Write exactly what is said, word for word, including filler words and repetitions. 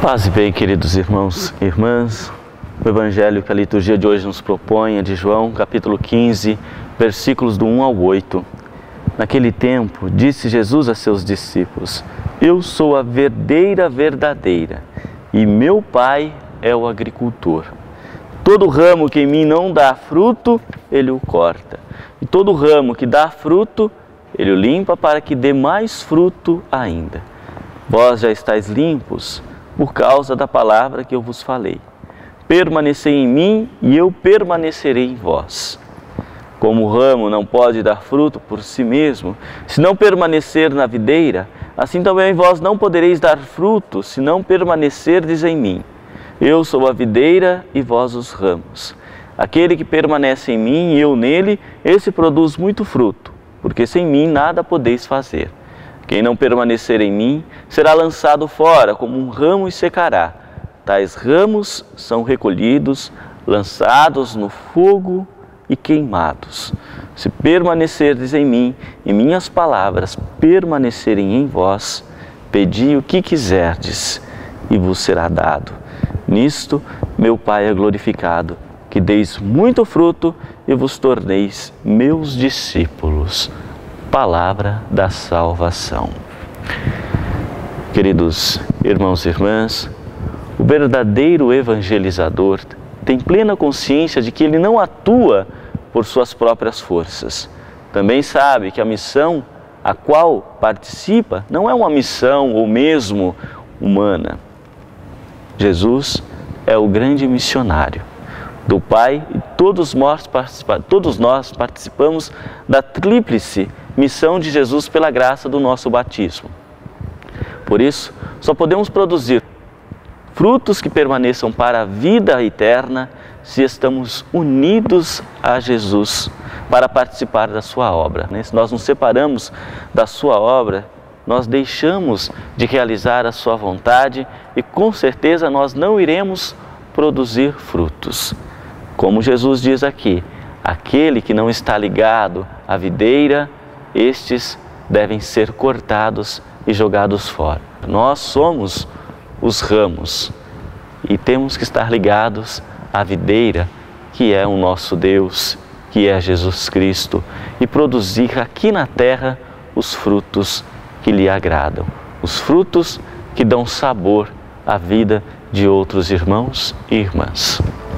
Paz e bem, queridos irmãos e irmãs. O Evangelho que a liturgia de hoje nos propõe é de João, capítulo quinze, versículos do um ao oito. Naquele tempo, disse Jesus a seus discípulos: Eu sou a videira verdadeira, e meu Pai é o agricultor. Todo ramo que em mim não dá fruto, ele o corta. E todo ramo que dá fruto, ele o limpa para que dê mais fruto ainda. Vós já estáis limpos por causa da palavra que eu vos falei. Permanecei em mim e eu permanecerei em vós. Como o ramo não pode dar fruto por si mesmo, se não permanecer na videira, assim também vós não podereis dar fruto, se não permanecerdes em mim. Eu sou a videira e vós os ramos. Aquele que permanece em mim e eu nele, esse produz muito fruto, porque sem mim nada podeis fazer. Quem não permanecer em mim será lançado fora como um ramo e secará. Tais ramos são recolhidos, lançados no fogo e queimados. Se permanecerdes em mim e minhas palavras permanecerem em vós, pedi o que quiserdes e vos será dado. Nisto meu Pai é glorificado, que deis muito fruto e vos torneis meus discípulos. Palavra da salvação. Queridos irmãos e irmãs, o verdadeiro evangelizador tem plena consciência de que ele não atua por suas próprias forças. Também sabe que a missão a qual participa não é uma missão ou mesmo humana. Jesus é o grande missionário do Pai e todos nós, todos nós participamos da tríplice missão de Jesus pela graça do nosso batismo. Por isso, só podemos produzir frutos que permaneçam para a vida eterna se estamos unidos a Jesus para participar da sua obra. Se nós nos separamos da sua obra, nós deixamos de realizar a sua vontade e com certeza nós não iremos produzir frutos. Como Jesus diz aqui, aquele que não está ligado à videira, estes devem ser cortados e jogados fora. Nós somos os ramos e temos que estar ligados à videira, que é o nosso Deus, que é Jesus Cristo, e produzir aqui na terra os frutos que lhe agradam, os frutos que dão sabor à vida de outros irmãos e irmãs.